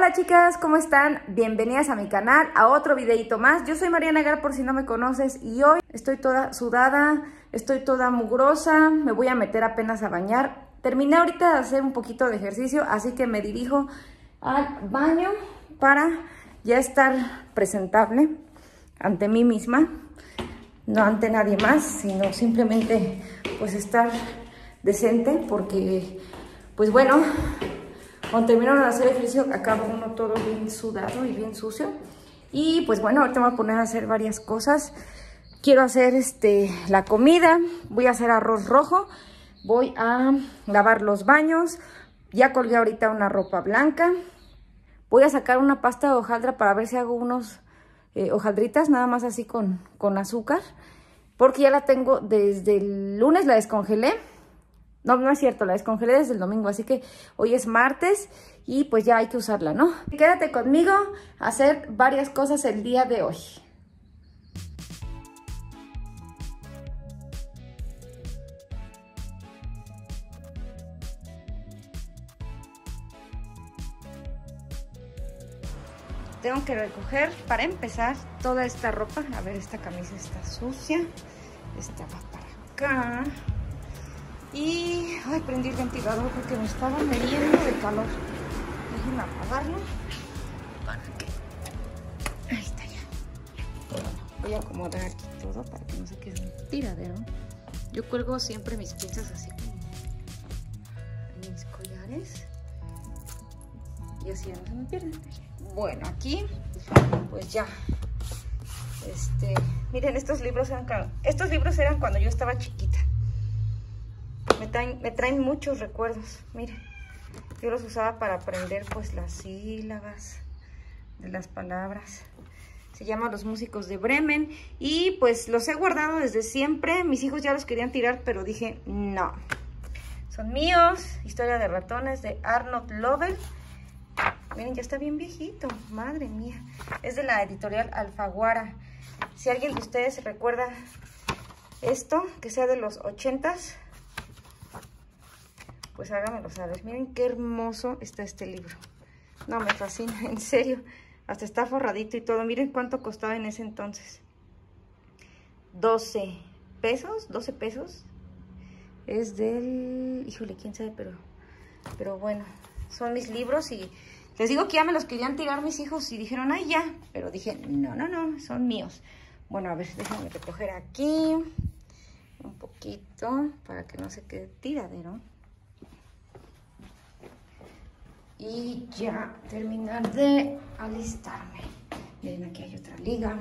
Hola chicas, ¿cómo están? Bienvenidas a mi canal, a otro videito más. Yo soy Mariana Gar, por si no me conoces, y hoy estoy toda sudada, estoy toda mugrosa, me voy a meter apenas a bañar. Terminé ahorita de hacer un poquito de ejercicio, así que me dirijo al baño para ya estar presentable ante mí misma, no ante nadie más, sino simplemente pues estar decente, porque pues bueno, cuando terminaron de hacer ejercicio acaba uno todo bien sudado y bien sucio. Y pues bueno, ahorita me voy a poner a hacer varias cosas. Quiero hacer la comida, voy a hacer arroz rojo, voy a lavar los baños, ya colgué ahorita una ropa blanca. Voy a sacar una pasta de hojaldra para ver si hago unos hojaldritas, nada más así con azúcar, porque ya la tengo desde el lunes, la descongelé. No, no es cierto, la descongelé desde el domingo, así que hoy es martes y pues ya hay que usarla, ¿no? Quédate conmigo a hacer varias cosas el día de hoy. Tengo que recoger, para empezar, toda esta ropa. A ver, esta camisa está sucia, esta va para acá. Y, ay, prendí el ventilador porque me estaba muriendo de calor. Déjenme apagarlo para que... Ahí está ya. Bueno, voy a acomodar aquí todo para que no se quede un tiradero. Yo cuelgo siempre mis pinzas así como en mis collares. Y así ya no se me pierden. Bueno, aquí, pues ya. Miren, estos libros eran cuando yo estaba chiquita. Me traen muchos recuerdos, miren. Yo los usaba para aprender pues las sílabas de las palabras. Se llama Los Músicos de Bremen y pues los he guardado desde siempre. Mis hijos ya los querían tirar, pero dije no. Son míos. Historia de ratones de Arnold Lovell. Miren, ya está bien viejito, madre mía. Es de la editorial Alfaguara. Si alguien de ustedes recuerda esto, que sea de los 80s, pues háganmelo saber. Miren qué hermoso está este libro. No, me fascina, en serio. Hasta está forradito y todo. Miren cuánto costaba en ese entonces. 12 pesos, 12 pesos. Es del... Híjole, quién sabe, pero bueno, son mis libros y les digo que ya me los querían tirar mis hijos y dijeron, ay, ya. Pero dije, no, son míos. Bueno, a ver, déjenme recoger aquí un poquito para que no se quede tiradero. Y ya terminar de alistarme. Miren, aquí hay otra liga.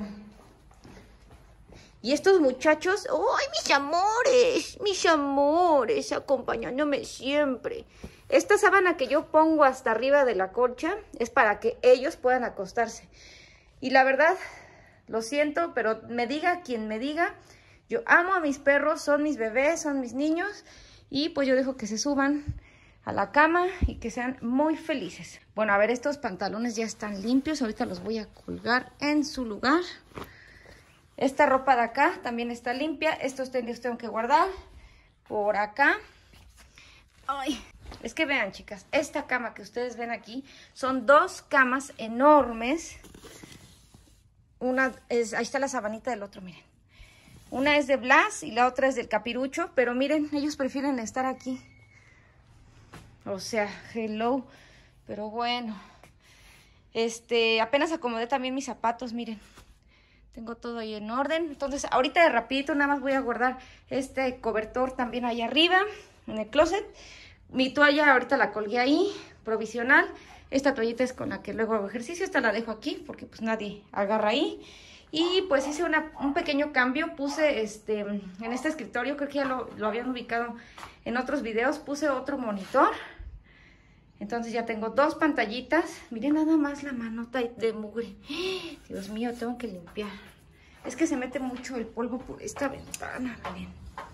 Y estos muchachos, ¡ay, mis amores, acompañándome siempre! Esta sábana que yo pongo hasta arriba de la colcha es para que ellos puedan acostarse. Y la verdad, lo siento, pero me diga quien me diga, yo amo a mis perros, son mis bebés, son mis niños, y pues yo dejo que se suban a la cama y que sean muy felices. Bueno, a ver, estos pantalones ya están limpios. Ahorita los voy a colgar en su lugar. Esta ropa de acá también está limpia. Estos tenis tengo que guardar por acá. Ay, es que vean, chicas, esta cama que ustedes ven aquí son dos camas enormes. Una es, ahí está la sabanita del otro, miren. Una es de Blas y la otra es del Capirucho, pero miren, ellos prefieren estar aquí. O sea, hello, pero bueno, apenas acomodé también mis zapatos, miren, tengo todo ahí en orden. Entonces, ahorita de rapidito nada más voy a guardar este cobertor también ahí arriba, en el closet. Mi toalla ahorita la colgué ahí, provisional. Esta toallita es con la que luego hago ejercicio, esta la dejo aquí porque pues nadie agarra ahí. Y pues hice un pequeño cambio, puse en este escritorio, creo que ya lo habían ubicado en otros videos, puse otro monitor. Entonces ya tengo dos pantallitas. Miren nada más la manota de mugre. Dios mío, tengo que limpiar. Es que se mete mucho el polvo por esta ventana, miren.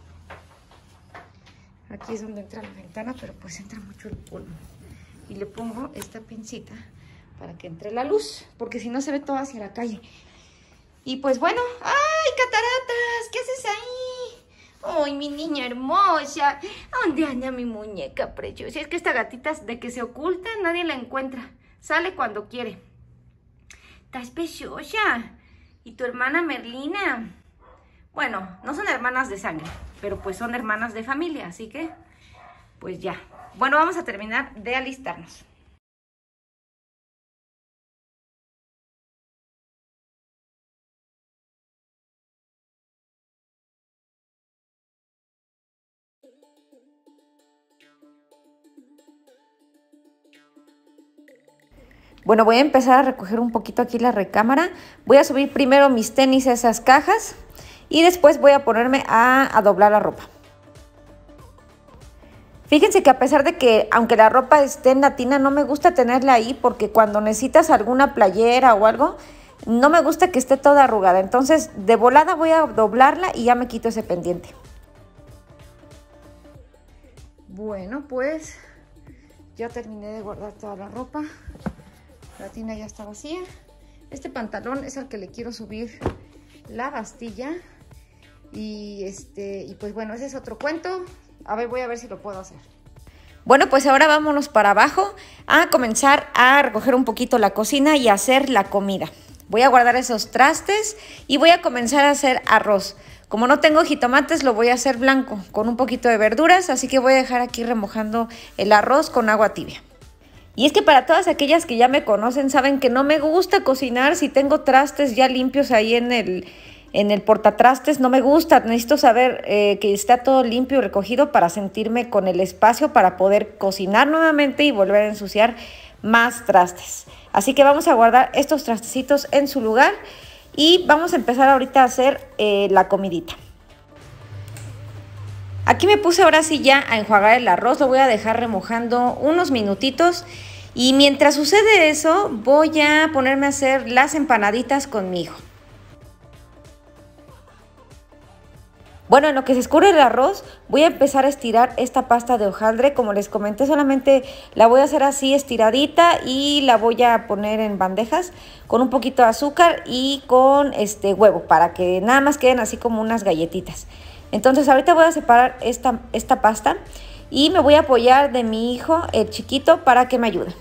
Aquí es donde entra la ventana, pero pues entra mucho el polvo. Y le pongo esta pincita para que entre la luz, porque si no se ve todo hacia la calle. Y pues bueno, ¡ay, cataratas! ¿Qué haces ahí? ¡Ay, mi niña hermosa! ¿Dónde anda mi muñeca preciosa? Es que esta gatita, de que se oculta, nadie la encuentra. sale cuando quiere. Estás preciosa. ¿Y tu hermana Merlina? Bueno, no son hermanas de sangre, pero pues son hermanas de familia, así que pues ya. Bueno, vamos a terminar de alistarnos. Bueno, voy a empezar a recoger un poquito aquí la recámara. Voy a subir primero mis tenis a esas cajas y después voy a ponerme a doblar la ropa. Fíjense que a pesar de que, aunque la ropa esté en la tina, no me gusta tenerla ahí porque cuando necesitas alguna playera o algo, no me gusta que esté toda arrugada. Entonces, de volada voy a doblarla y ya me quito ese pendiente. Bueno, pues ya terminé de guardar toda la ropa. La tina ya está vacía. Este pantalón es al que le quiero subir la bastilla. Y pues bueno, ese es otro cuento. A ver, voy a ver si lo puedo hacer. Bueno, pues ahora vámonos para abajo a comenzar a recoger un poquito la cocina y a hacer la comida. Voy a guardar esos trastes y voy a comenzar a hacer arroz. Como no tengo jitomates, lo voy a hacer blanco con un poquito de verduras, así que voy a dejar aquí remojando el arroz con agua tibia. Y es que para todas aquellas que ya me conocen saben que no me gusta cocinar si tengo trastes ya limpios ahí en el portatrastes. No me gusta, necesito saber que está todo limpio y recogido para sentirme con el espacio para poder cocinar nuevamente y volver a ensuciar más trastes. Así que vamos a guardar estos trastecitos en su lugar y vamos a empezar ahorita a hacer la comidita. Aquí me puse ahora sí ya a enjuagar el arroz, lo voy a dejar remojando unos minutitos y mientras sucede eso voy a ponerme a hacer las empanaditas con mi hijo. Bueno, en lo que se escurre el arroz voy a empezar a estirar esta pasta de hojaldre. Como les comenté, solamente la voy a hacer así estiradita y la voy a poner en bandejas con un poquito de azúcar y con huevo para que nada más queden así como unas galletitas. Entonces ahorita voy a separar esta pasta y me voy a apoyar de mi hijo, el chiquito, para que me ayude.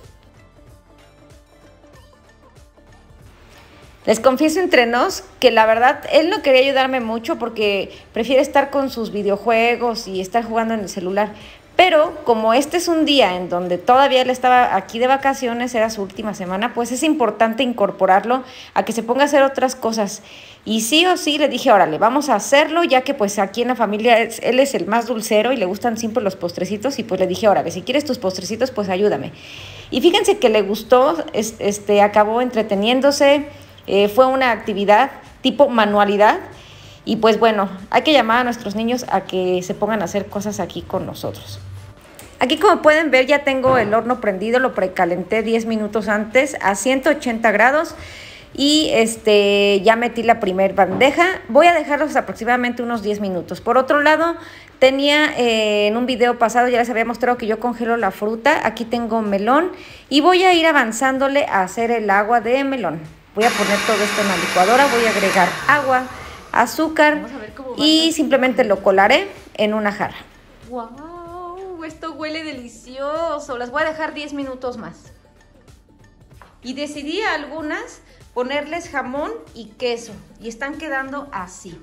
Les confieso entre nos que la verdad él no quería ayudarme mucho porque prefiere estar con sus videojuegos y estar jugando en el celular. Pero como este es un día en donde todavía él estaba aquí de vacaciones, era su última semana, pues es importante incorporarlo a que se ponga a hacer otras cosas. Y sí o sí le dije, órale, vamos a hacerlo, ya que pues aquí en la familia él es el más dulcero y le gustan siempre los postrecitos. Y pues le dije, órale, si quieres tus postrecitos, pues ayúdame. Y fíjense que le gustó, acabó entreteniéndose, fue una actividad tipo manualidad. Y pues bueno, hay que llamar a nuestros niños a que se pongan a hacer cosas aquí con nosotros. Aquí como pueden ver ya tengo el horno prendido, lo precalenté 10 minutos antes a 180 grados y ya metí la primer bandeja. Voy a dejarlos aproximadamente unos 10 minutos. Por otro lado, tenía en un video pasado, ya les había mostrado que yo congelo la fruta. Aquí tengo melón y voy a ir avanzándole a hacer el agua de melón. Voy a poner todo esto en la licuadora, voy a agregar agua, azúcar y simplemente lo colaré en una jarra. ¡Wow! Esto huele delicioso. Las voy a dejar 10 minutos más. Y decidí a algunas ponerles jamón y queso. Y están quedando así.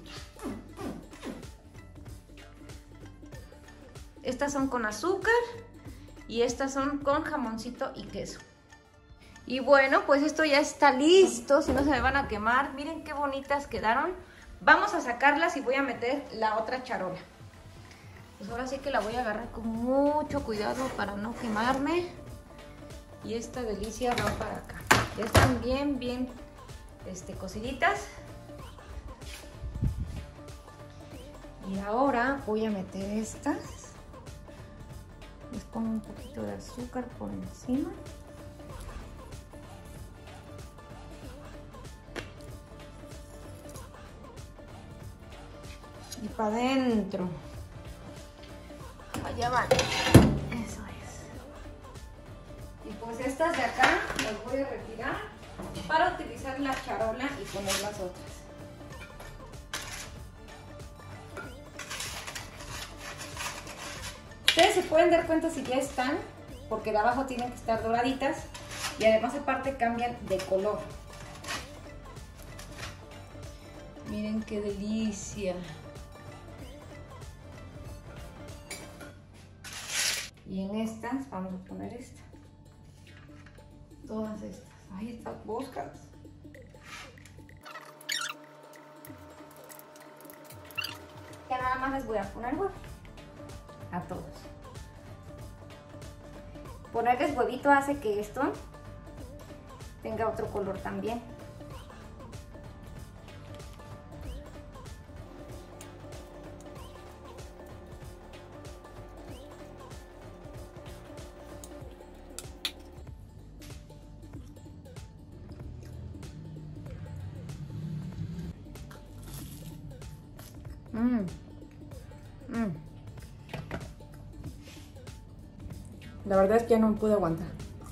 Estas son con azúcar y estas son con jamoncito y queso. Y bueno, pues esto ya está listo, si no se me van a quemar. Miren qué bonitas quedaron. Vamos a sacarlas y voy a meter la otra charola. Pues ahora sí que la voy a agarrar con mucho cuidado para no quemarme. Y esta delicia va para acá. Ya están bien cociditas. Y ahora voy a meter estas. Les pongo un poquito de azúcar por encima. Y para adentro. Allá van. Eso es. Y pues estas de acá las voy a retirar para utilizar la charola y poner las otras. Ustedes se pueden dar cuenta si ya están, porque de abajo tienen que estar doraditas. y además aparte cambian de color. Miren qué delicia. Y en estas vamos a poner esta. Todas estas. Ahí estas boscas. Ya nada más les voy a poner huevo. A todos. Ponerles huevito hace que esto tenga otro color también. La verdad es que ya no me pude aguantar.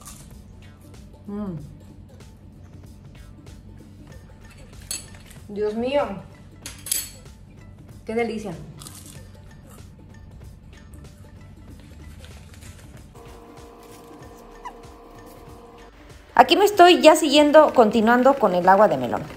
Dios mío, qué delicia. Aquí me estoy ya continuando con el agua de melón.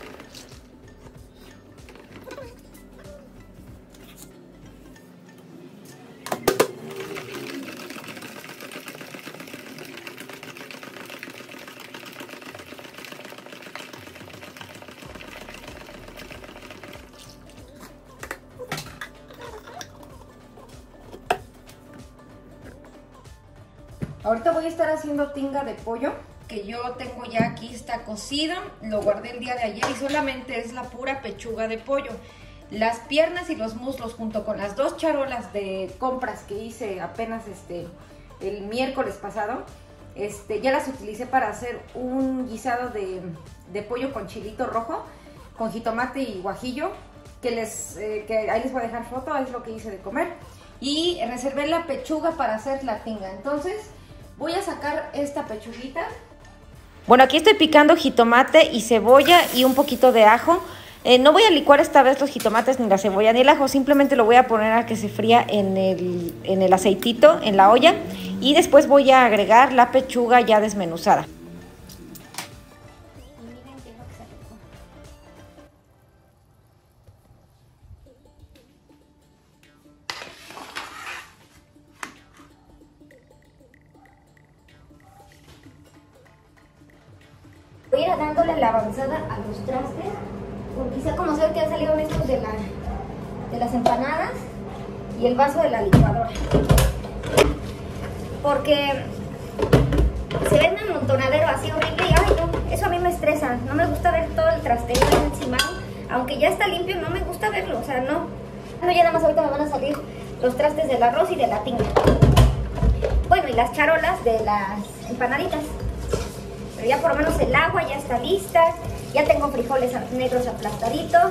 Ahorita voy a estar haciendo tinga de pollo, que yo tengo ya aquí, está cocido, lo guardé el día de ayer y solamente es la pura pechuga de pollo. Las piernas y los muslos junto con las 2 charolas de compras que hice apenas el miércoles pasado, ya las utilicé para hacer un guisado de pollo con chilito rojo, con jitomate y guajillo, que ahí les voy a dejar foto, es lo que hice de comer. Y reservé la pechuga para hacer la tinga, entonces voy a sacar esta pechuguita. Bueno, aquí estoy picando jitomate y cebolla y un poquito de ajo. No voy a licuar esta vez los jitomates, ni la cebolla, ni el ajo. Simplemente lo voy a poner a que se fría en el aceitito, en la olla. Y después voy a agregar la pechuga ya desmenuzada. Voy a ir dándole la avanzada a los trastes, porque sea como sea que han salido estos de las empanadas y el vaso de la licuadora. Porque se ve un amontonadero así horrible y ay no, eso a mí me estresa. No me gusta ver todo el trasteo encima, aunque ya está limpio, no me gusta verlo, o sea, no. No, ya nada más ahorita me van a salir los trastes del arroz y de la tinga. Bueno, y las charolas de las empanaditas. Pero ya por lo menos el agua ya está lista. Ya tengo frijoles negros aplastaditos.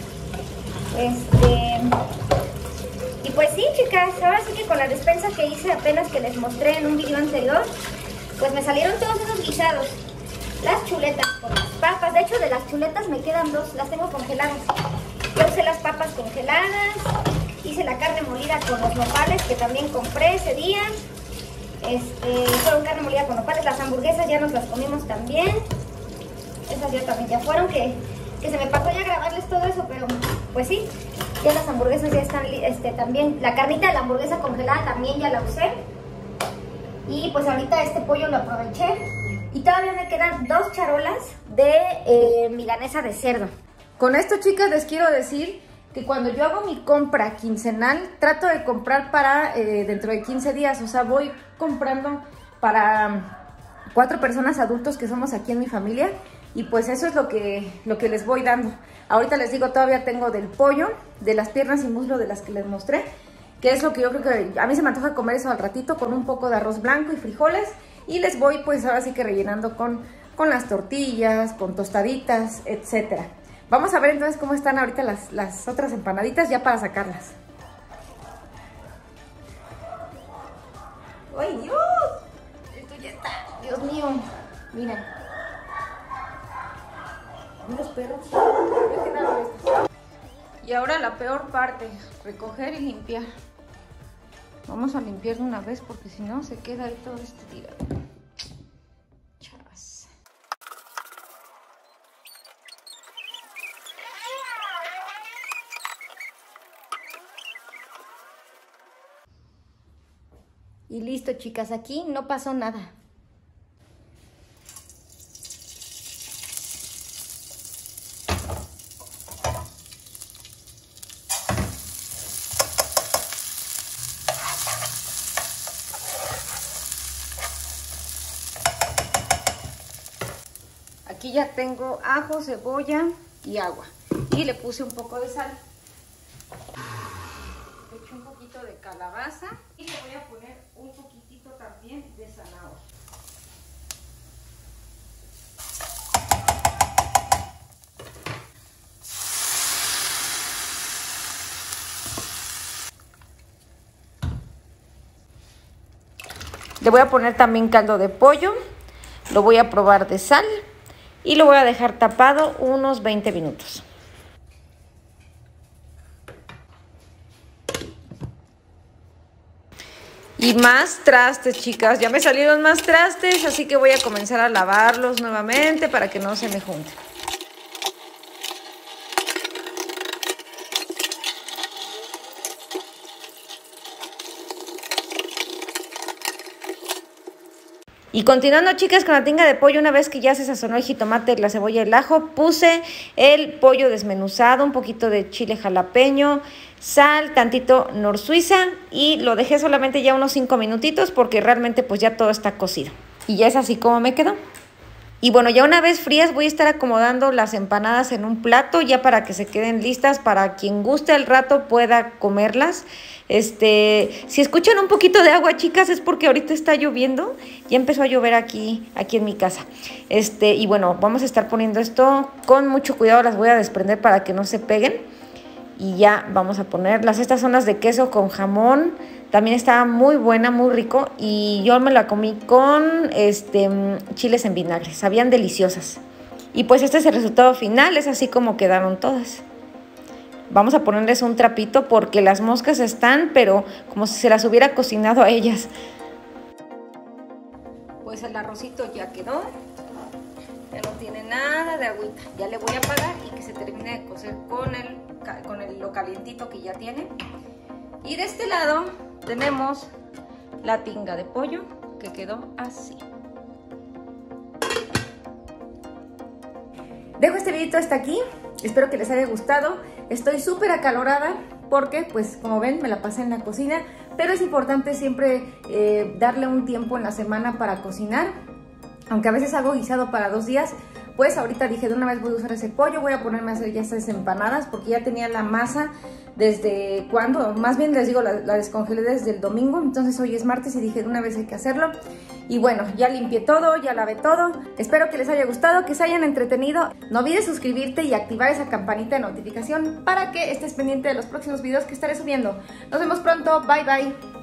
Y pues sí, chicas, ahora sí que con la despensa que hice apenas que les mostré en un video anterior, pues me salieron todos esos guisados. Las chuletas con las papas. De hecho, de las chuletas me quedan 2, las tengo congeladas. Yo usé las papas congeladas. Hice la carne molida con los nopales que también compré ese día. Fueron carne molida con nopales. Las hamburguesas ya nos las comimos también. Esas ya también ya fueron, que se me pasó ya grabarles todo eso, pero pues sí, ya las hamburguesas ya están, también, la carnita de la hamburguesa congelada también ya la usé. Y pues ahorita este pollo lo aproveché. Y todavía me quedan 2 charolas de milanesa de cerdo. Con esto, chicas, les quiero decir que cuando yo hago mi compra quincenal, trato de comprar para dentro de 15 días. O sea, voy comprando para 4 personas adultos que somos aquí en mi familia. Y pues eso es lo que les voy dando. Ahorita les digo, todavía tengo del pollo, de las piernas y muslo de las que les mostré, que es lo que yo creo que a mí se me antoja comer eso al ratito con un poco de arroz blanco y frijoles. Y les voy pues ahora sí que rellenando con las tortillas, con tostaditas, etcétera. Vamos a ver entonces cómo están ahorita las otras empanaditas ya para sacarlas. ¡Ay, Dios! Esto ya está. Dios mío. Miren. Unos perros. Y ahora la peor parte, recoger y limpiar. Vamos a limpiar de una vez porque si no se queda ahí todo este tirado. Chavas. Y listo, chicas, aquí no pasó nada. Aquí ya tengo ajo, cebolla y agua. Y le puse un poco de sal. Le eché un poquito de calabaza y le voy a poner un poquitito también de zanahoria. Le voy a poner también caldo de pollo. Lo voy a probar de sal. Y lo voy a dejar tapado unos 20 minutos. Y más trastes, chicas. Ya me salieron más trastes, así que voy a comenzar a lavarlos nuevamente para que no se me junten. Y continuando, chicas, con la tinga de pollo, una vez que ya se sazonó el jitomate, la cebolla y el ajo, puse el pollo desmenuzado, un poquito de chile jalapeño, sal, tantito nor suiza y lo dejé solamente ya unos 5 minutitos porque realmente pues ya todo está cocido. Y ya es así como me quedó. Y bueno, ya una vez frías voy a estar acomodando las empanadas en un plato ya para que se queden listas para quien guste al rato pueda comerlas. Si escuchan un poquito de agua, chicas, es porque ahorita está lloviendo. Ya empezó a llover aquí en mi casa. Y bueno, vamos a estar poniendo esto con mucho cuidado. Las voy a desprender para que no se peguen. Y ya vamos a ponerlas. Estas son las de queso con jamón. También estaba muy buena, muy rico. Y yo me la comí con chiles en vinagre. Sabían deliciosas. Y pues este es el resultado final. Es así como quedaron todas. Vamos a ponerles un trapito porque las moscas están, pero como si se las hubiera cocinado a ellas. Pues el arrocito ya quedó. Ya no tiene nada de agüita. Ya le voy a apagar y que se termine de cocer con lo calientito que ya tiene. Y de este lado tenemos la tinga de pollo que quedó así. Dejo este videito hasta aquí. Espero que les haya gustado. Estoy súper acalorada porque, pues, como ven, me la pasé en la cocina. Pero es importante siempre darle un tiempo en la semana para cocinar. Aunque a veces hago guisado para 2 días, pues ahorita dije, de una vez voy a usar ese pollo. Voy a ponerme a hacer ya estas empanadas porque ya tenía la masa desde cuando, más bien les digo, la descongelé desde el domingo. Entonces hoy es martes y dije, de una vez hay que hacerlo. Y bueno, ya limpié todo, ya lavé todo. Espero que les haya gustado, que se hayan entretenido. No olvides suscribirte y activar esa campanita de notificación para que estés pendiente de los próximos videos que estaré subiendo. Nos vemos pronto, bye bye.